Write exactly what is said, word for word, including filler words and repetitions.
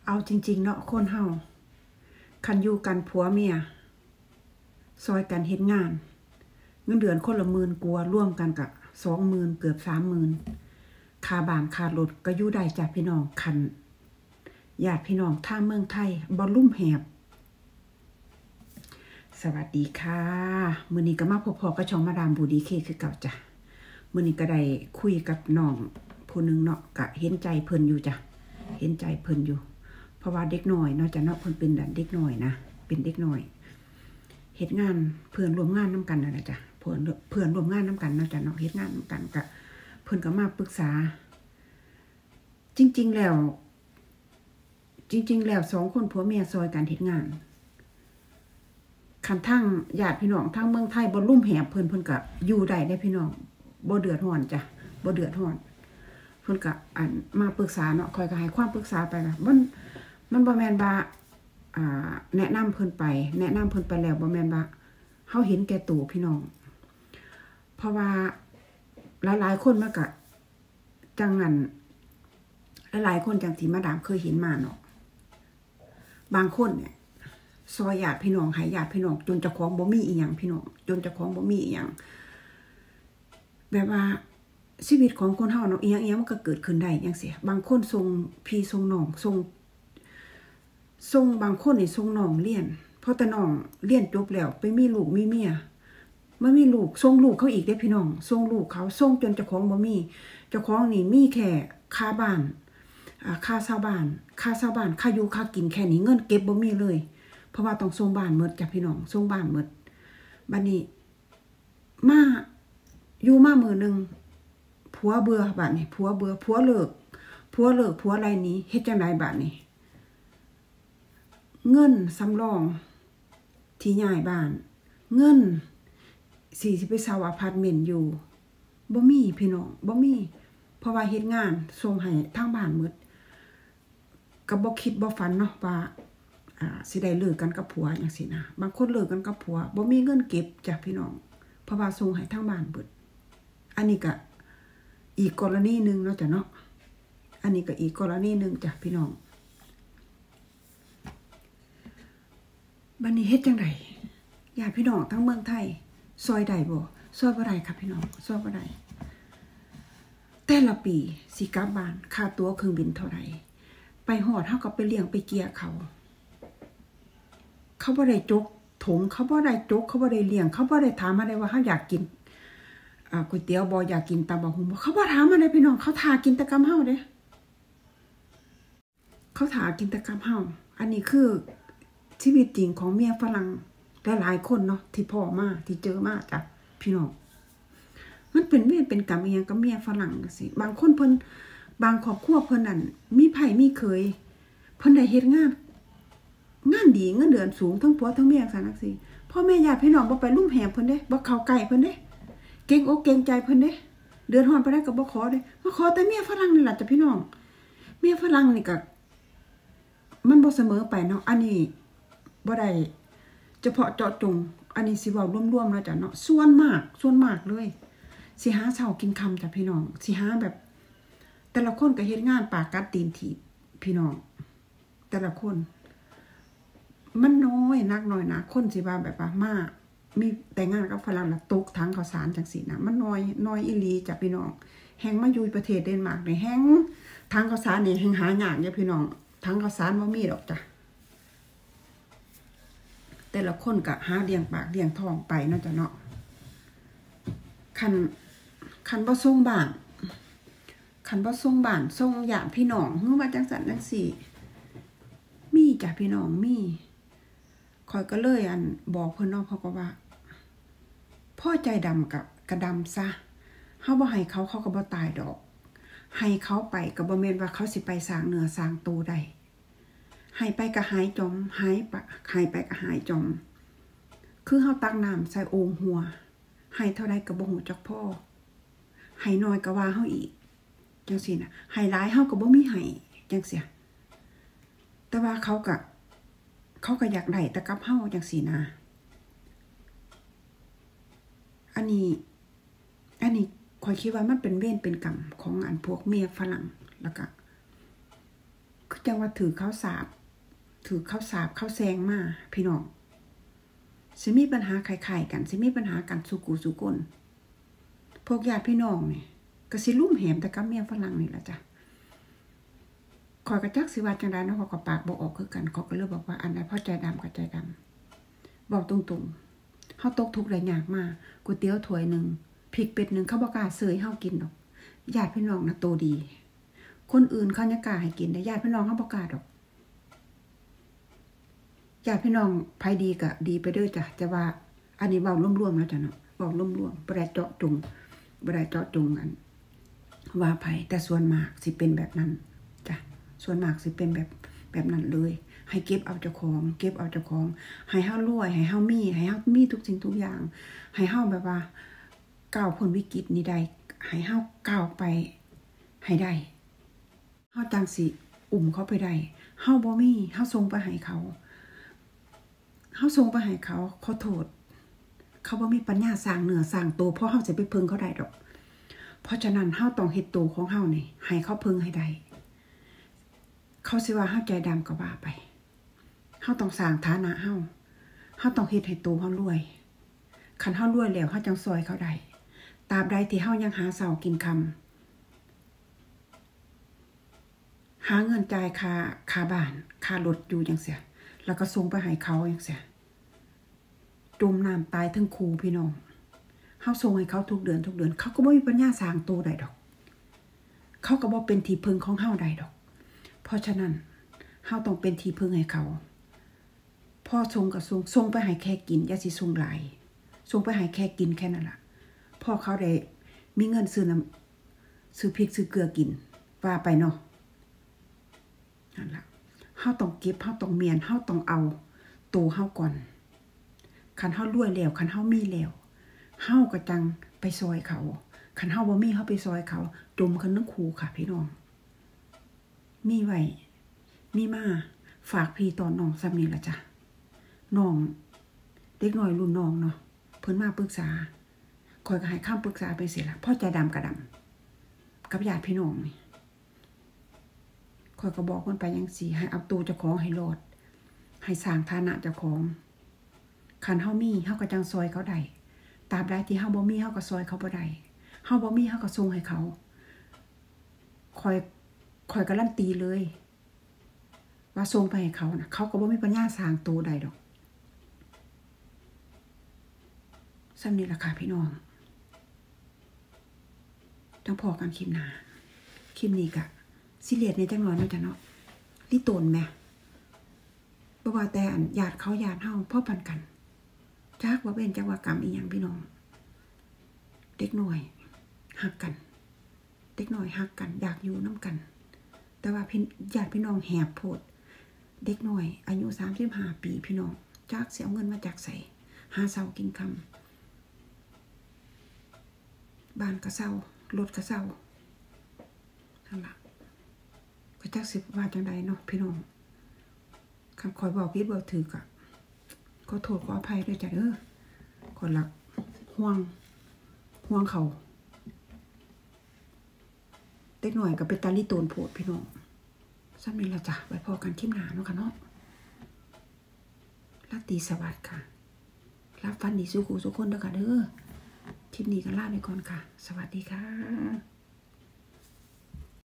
เอาจริงๆเนาะคนเฮาคันอยู่กันผัวเมียซอยกันเฮ็ดงานเงินเดือนคนละหมื่นกว่าร่วมกันกับสองหมื่นเกือบสามหมื่นค่าบ้านค่ารถก็อยู่ได้จากพี่น้องคันญาติพี่น้องทางเมืองไทยบ่ลุ่มแหบสวัสดีค่ะมื้อนี้ก็มาพบๆกับช่องมาดามบูดีเคคือเก่าจ้ะมื้อนี้ก็ได้คุยกับน้องผู้นึงเนาะก็เห็นใจเพิ่นอยู่จ้ะเห็นใจเพิ่นอยู่เพราะว่าเด็กน้อยเนาะจ้ะเนาะเพิ่นเป็นเด็กน้อยนะเป็นเด็กน้อยเฮ็ดงานเพื่อนร่วมงานนำกันนั่นแหละจ้ะเพื่อนเพื่อนร่วมงานนำกันเนาะจ้ะเนาะเฮ็ดงานนำกันก็เพิ่นก็มาปรึกษาจริงๆแล้วจริงๆแล้วสองคนผัวเมียซอยกันเฮ็ดงานคันทั้งญาติพี่น้องทั้งเมืองไทยบ่ลุ่มแหบเพิ่นเพิ่นก็อยู่ได้ได้พี่น้องบ่เดือดร้อนจ้ะบ่เดือดร้อนเพิ่นก็อันมาปรึกษาเนาะคอยก็ให้ความปรึกษาไปล่ะมันมันบ่แม่นว่าอ่าแนะนำเพิ่นไปแนะนำเพิ่นไปแล้วบ่แม่นว่าเฮาเห็นแก่ตัวพี่น้องเพราะว่าหลายๆคนมันก็จังนั้นหลายๆคนจังที่มาดามเคยเห็นมาเนาะบางคนเนี่ยซอยญาติพี่น้องให้ญาติพี่น้องจนเจ้าของบ่มีอีหยังพี่น้องจนเจ้าของบ่มีอีหยังแบบว่าชีวิตของคนเฮาเนาะอีหยังอีหยังมันก็เกิดขึ้นได้จังซี่บางคนส่งพี่ส่งน้องส่งส่งบางคนนี่ส่งน้องเรียนเพราะแต่น้องเรียนจบแล้วไปมีลูกมีเมียบ่มีลูกส่งลูกเขาอีกเด้พี่น้องส่งลูกเขาส่งจนเจ้าของบ่มีเจ้าของนี่มีแค่ค่าบ้านอ่าค่าเช่าบ้านค่าเช่าบ้านค่าอยู่ค่ากินแค่นี้เงินเก็บบ่มีเลยเพราะว่าต้องส่งบ้านหมดจ้ะพี่น้องส่งบ้านหมดบัดนี้มาอยู่มามื้อนึงผัวเบื่อบัดนี้ผัวเบื่อผัวเลิกผัวเลิกผัวอะไรนี้เฮ็ดจังได๋บัดนี้เงินสำรองที่ย้ายบ้านเงินสิสิไปเช่าอพาร์ตเมนต์อยู่บ่มีพี่น้องบ่มีเพราะว่าเฮ็ดงานส่งให้ทางบ้านหมดก็บ่คิดบ่ฝันเนาะว่าอ่าสิได้เลิกกันกับผัวจังซี่นะบางคนเลิกกันกับผัวบ่มีเงินเก็บจ้ะพี่น้องเพราะว่าส่งให้ทางบ้านเบิดอันนี้ก็อีกกรณีนึงเนาะจ้ะเนาะอันนี้ก็อีกกรณีนึงจ้ะพี่น้องบัดนี้เฮ็ดจังได๋ญาติพี่น้องทั้งเมืองไทยซอยได้บ่ซอยบ่ได้ครับพี่น้องซอยบ่ได้แต่ละปีสิกลับบ้านค่าตั๋วเครื่องบินเท่าใดไปฮอดเฮาก็ไปเลี้ยงไปเกียเขาเขาบ่ได้จกถงเขาบ่ได้จกเขาบ่ได้เลี้ยงเขาบ่ได้ถามมาได้ว่าเฮาอยากกินอ่าก๋วยเตี๋ยวบ่อยากกินตำบักหุ่งบ่เขาบ่ถามมาได้พี่น้องเขาท่ากินแต่กำเฮาเด้เขาท่ากินแต่กำเฮาอันนี้คือชีวิตจริงของเมียฝรั่งหลายๆคนเนาะที่พ่อมาที่เจอมาจ้ะพี่น้องมันเป็นเวรเป็นกรรมอีหยังกับเมียฝรั่งจังซี่บางคนเพิ่นบางครอบครัวเพิ่นนั่นมีไผมีเคยเพิ่นได้เฮ็ดงานงานดีเงินเดือนสูงทั้งผัวทั้งเมียซั่นจังซี่พ่อแม่ญาติพี่น้องบ่ไปลุ่มแหบเพิ่นเด้บ่เข้าใกล้เพิ่นเด้เก่งอกเก่งใจเพิ่นเด้เดือดร้อนไปได้ก็บ่ขอเด้มาขอแต่เมียฝรั่งนี่ล่ะจ้ะพี่น้องเมียฝรั่งนี่ก็มันบ่เสมอไปเนาะอันนี้บ่ได้เฉพาะเจาะจงอันนี้สิเว้ารวมๆแล้วจ้ะเนาะส่วนมากส่วนมากเลยสิหาเช้ากินค่ำจ้ะพี่น้องสิหาแบบแต่ละคนก็เฮ็ดงานปากกัดตีนถีบพี่น้องแต่ละคนมันน้อยนักน้อยนะคนสิว่าแบบว่ามามีแต่งงานกับฝรั่งแล้วตกถังข้าวสารจังซี่นะมันน้อยน้อยอีหลีจ้ะพี่น้องแฮงมาอยู่ประเทศเดนมาร์กนี่แฮงถังข้าวสารนี่แฮงหายากเด้อพี่น้องถังข้าวสารบ่มีดอกจ้ะแต่ละคนก็หาเลี้ยงปากเลี้ยงท้องไปเนาะจ้ะเนาะคันคันบ่ส่งบ้านคันบ่ส่งบ้านส่งญาติพี่น้องฮือว่าจังซั่นจังซี่มีจ้ะพี่น้องมีข่อยก็เลยอันบอกเพิ่นเนาะเพราะว่าพ่อใจดำกับกระดำซะเฮาบ่ให้เขาเขาก็บ่ตายดอกให้เขาไปก็บ่แม่นว่าเขาสิไปสร้างเนื้อสร้างตัวได้ให้ไปก็หายจมหายไปหายไปก็หายจมคือเฮาตักน้ำใส่โอ่งหัวให้เท่าใดก็บ่ฮู้จักพอให้น้อยก็ว่าเฮาอีกจังซี่น่ะให้หลายเฮาก็บ่มีให้จังซี่แต่ว่าเขาก็เขาก็อยากได้แต่กับเฮาจังซี่นะอันนี้อันนี้ข้อยคิดว่ามันเป็นเวรเป็นกรรมของอันพวกเมียฝรั่งแล้วก็จังว่าถือข้าวสาบถือข้าวสาบข้าวแซงมาพี่น้องสิมีปัญหาไข่ๆกันสิมีปัญหากันสุกูสุกนพวกญาติพี่น้องนี่ก็สิลุ่มแหมแต่กับเมียฝรั่งนี่ล่ะจ้ะขอยกระจักสิว่าจังได๋เนาะเขาก็ปากบ่ออกคือกันเขาก็เลยบอกว่าอันใดพอใจดำก็ใจดำบอกตรงๆเฮาตกทุกข์ได้ยากมากก๋วยเตี๋ยวถ้วยนึงพริกเป็ดนึงเขาบ่กล้าเสยเฮากินดอกญาติพี่น้องน่ะโตดีคนอื่นเขายังกล้าให้กินแต่ญาติพี่น้องเฮาบ่กล้าดอกญาติพี่น้องไผดีก็ดีไปเด้อจ้ะแต่ว่าอันนี้เว้ารวมๆแล้วจ้ะเนาะเว้ารวมๆบ่ได้เจาะจงบ่ได้เจาะจงอันว่าไผแต่ส่วนมากสิเป็นแบบนั้นจ้ะส่วนมากสิเป็นแบบแบบนั้นเลยให้เก็บเอาเจ้าของเก็บเอาเจ้าของให้เฮารวยให้เฮามีให้เฮามีทุกสิ่งทุกอย่างให้เฮาแบบว่าก้าวพ้นวิกฤตนี้ได้ให้เฮาก้าวไปให้ได้เฮาจังสิอุ้มเขาไปได้เฮาบ่มีเฮาส่งไปให้เขาเฮาส่งไปให้เขาขอโทษเขาบ่มีปัญญาสร้างเนื้อสร้างตัวเพราะเฮาจะไปพึ่งเขาได้ดอกเพราะฉะนั้นเฮาต้องเฮ็ดตัวของเฮานี่ให้เขาพึ่งให้ได้เขาสิว่าเฮาใจดำก็ว่าไปเฮาต้องสร้างฐานะเฮาเฮาต้องเฮ็ดให้ตัวเฮารวยคันเฮารวยแล้วเฮาจังซอยเขาได้ตราบใดที่เฮายังหาเช้ากินค่ำหาเงินจ่ายค่าค่าบ้านค่ารถอยู่จังเสียแล้วก็ส่งไปให้เขาจังเสียจมน้ำตายทั้งคู่พี่น้องเฮาส่งให้เขาทุกเดือนทุกเดือนเขาก็บ่มีปัญญาสร้างตัวได้ดอกเขาก็บ่เป็นที่พึ่งของเฮาได้ดอกเพราะฉะนั้นเฮาต้องเป็นที่พึ่งให้เขาพ่อส่งก็ส่งส่งไปให้แค่กินอย่าสิส่งหลายส่งไปให้แค่กินแค่นั้นล่ะพ่อเขาได้มีเงินซื้อน้ำซื้อพริกซื้อเกลือกินว่าไปเนาะนั่นล่ะเฮาต้องเก็บเฮาต้องเมียนเฮาต้องเอาตัวเฮาก่อนคันเฮารวยแล้วคันเฮามีแล้วเฮาก็จังไปซอยเขาคันเฮาบ่มีเฮาไปซอยเขาจมกันทั้งคู่ค่ะพี่น้องมีไว้มีมาฝากพี่ตอนน้องซ้ำนี่ล่ะจ้ะน้องเด็กน้อยรุ่นน้องเนาะเพิ่นมาปรึกษาข่อยก็ให้คำปรึกษาไปสิล่ะพ่อใจดำกระดำกับญาติพี่น้องนี่ข่อยก็บอกเพิ่นไปจังซี่ให้เอาตัวเจ้าของให้รอดให้สร้างฐานะเจ้าของคันเฮามีเฮาก็จังซอยเขาได้ตราบใดที่เฮาบ่มีเฮาก็ซอยเขาบ่ได้เฮาบ่มีเฮาก็ส่งให้เขาข่อยข่อยการันตีเลยว่าส่งไปให้เขานะเขาก็บ่มีปัญญาสร้างตัวใดดอกซ้ำนี้ล่ะค่ะพี่น้องจังพอกันคลิปหน้าคลิปนี้ก็สิเลียดในจังหน่อยเนาะจ้ะเนาะลิโตนแม่บ่ว่าแต่อันญาติเขาญาติเฮาพ่อพันกันจักว่าเป็นจักว่ากรรมอีหยังพี่น้องเด็กน้อยฮักกันเด็กน้อยฮักกันอยากอยู่นำกันแต่ว่าพี่ญาติพี่น้องแหบโพดเด็กน้อยอายุสามสิบห้าปีพี่น้องจักสิเอาเงินมาจากไสหาเช้ากินค่ำบ้านก็เช้ารถก็เช้านั่นล่ะก็จักสิว่าจังไดเนาะพี่น้องคันคอยบอกผิดบ่ถูกอ่ะขอโทษขออภัยด้วยจ้ะเด้อขอรักห่วงห่วงเขาเด็กหน่อยก็เป็นตาลิโตนโพดพี่น้องซ้ำนี้ละจ้ะไว้พอกันคลิปหน้าเนาะค่ะเนาะราตรีสวัสดิ์ค่ะรับฟันดีสุขุสุขคนเด้อค่ะเด้อคลิปนี้ก็ลาไปก่อนค่ะสวัสดีค่ะ